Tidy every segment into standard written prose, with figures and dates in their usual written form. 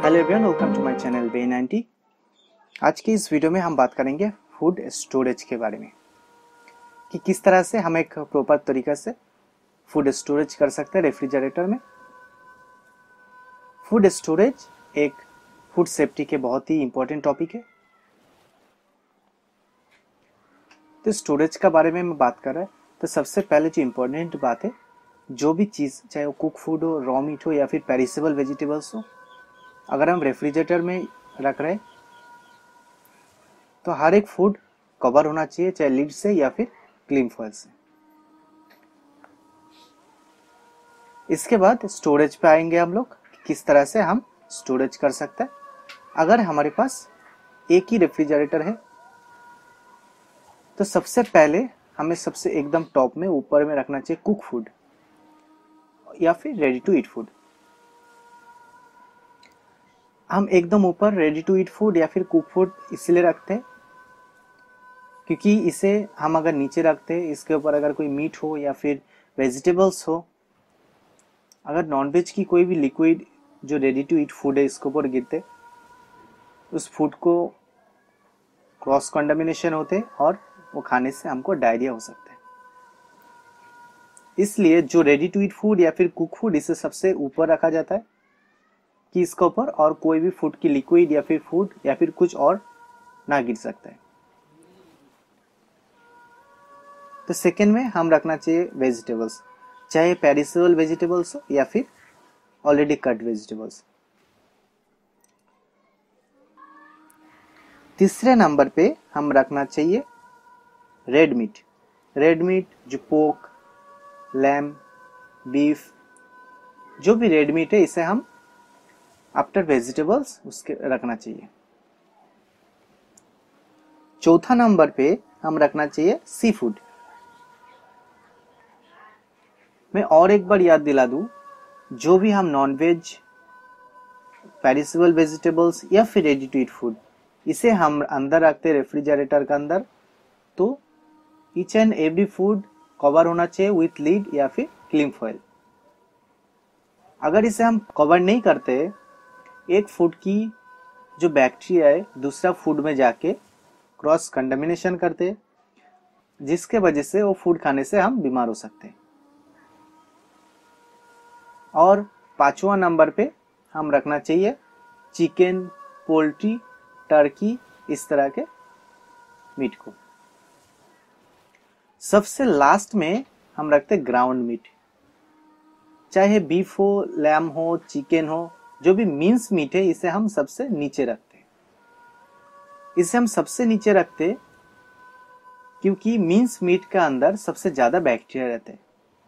Hello everyone, welcome to my channel वे90। आज की इस वीडियो में हम बात करेंगे फूड स्टोरेज के बारे में कि किस तरह से हम एक प्रॉपर तरीका से फूड स्टोरेज कर सकते हैं रेफ्रिजरेटर में। फूड स्टोरेज एक फूड सेफ्टी के बहुत ही इंपॉर्टेंट टॉपिक है। तो स्टोरेज का बारे में मैं बात कर रहा है तो सबसे पहले जो इम्पोर्टेंट बात है, जो भी चीज़ चाहे वो कुक फूड हो, रॉ मीट हो या फिर पेरिसेबल वेजिटेबल्स हो, अगर हम रेफ्रिजरेटर में रख रहे हैं तो हर एक फूड कवर होना चाहिए, चाहे लिड से या फिर क्लीन फॉयल से। इसके बाद स्टोरेज पे आएंगे हम लोग, किस तरह से हम स्टोरेज कर सकते हैं। अगर हमारे पास एक ही रेफ्रिजरेटर है तो सबसे पहले हमें सबसे एकदम टॉप में ऊपर में रखना चाहिए कुक फूड या फिर रेडी टू ईट फूड। हम एकदम ऊपर रेडी टू ईट फूड या फिर कुक फूड इसलिए रखते हैं क्योंकि इसे हम अगर नीचे रखते हैं, इसके ऊपर अगर कोई मीट हो या फिर वेजिटेबल्स हो, अगर नॉनवेज की कोई भी लिक्विड जो रेडी टू ईट फूड है इसके ऊपर गिरते, उस फूड को क्रॉस कंटामिनेशन होते और वो खाने से हमको डायरिया हो सकता है। इसलिए जो रेडी टू ईट फूड या फिर कुक फूड, इसे सबसे ऊपर रखा जाता है कि इसके ऊपर और कोई भी फूड की लिक्विड या फिर फूड या फिर कुछ और ना गिर सकता है। तो सेकेंड में हम रखना चाहिए वेजिटेबल्स, चाहे पेरिसेबल वेजिटेबल्स हो या फिर ऑलरेडी कट वेजिटेबल्स। तीसरे नंबर पे हम रखना चाहिए रेड मीट। रेड मीट जो पोर्क, लैम, बीफ, जो भी रेड मीट है इसे हम आफ्टर वेजिटेबल्स उसके रखना चाहिए। चौथा नंबर पे हम रखना चाहिए सी फूड। मैं और एक बार याद दिला दूं, जो भी हम नॉनवेज, पेरिसेबल वेजिटेबल्स या फिर रेडी टू ईट फूड, इसे हम अंदर रखते हैं रेफ्रिजरेटर के अंदर, तो each and every food cover होना चाहिए विथ लिड या फिर क्लीन फॉयल। अगर इसे हम कवर नहीं करते, एक फूड की जो बैक्टीरिया है दूसरा फूड में जाके क्रॉस कंटामिनेशन करते, जिसके वजह से वो फूड खाने से हम बीमार हो सकते हैं। और पांचवा नंबर पे हम रखना चाहिए चिकन, पोल्ट्री, टर्की, इस तरह के मीट को। सबसे लास्ट में हम रखते ग्राउंड मीट, चाहे बीफ हो, लैम हो, चिकन हो, जो भी मीन्स मीट है इसे हम सबसे नीचे रखते हैं। इसे हम सबसे नीचे रखते क्योंकि मीन्स मीट के अंदर सबसे ज्यादा बैक्टीरिया रहते हैं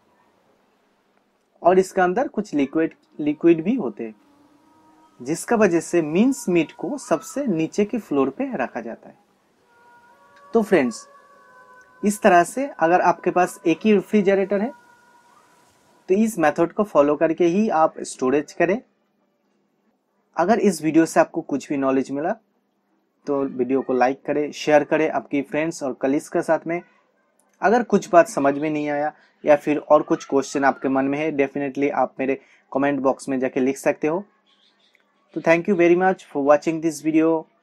और इसके अंदर कुछ लिक्विड भी होते हैं, जिसका वजह से मीन्स मीट को सबसे नीचे के फ्लोर पे रखा जाता है। तो फ्रेंड्स, इस तरह से अगर आपके पास एक ही रेफ्रिजरेटर है तो इस मेथड को फॉलो करके ही आप स्टोरेज करें। अगर इस वीडियो से आपको कुछ भी नॉलेज मिला तो वीडियो को लाइक करें, शेयर करें आपकी फ्रेंड्स और कलीग्स के साथ में। अगर कुछ बात समझ में नहीं आया या फिर और कुछ क्वेश्चन आपके मन में है, डेफिनेटली आप मेरे कमेंट बॉक्स में जाके लिख सकते हो। तो thank you very much for watching this video.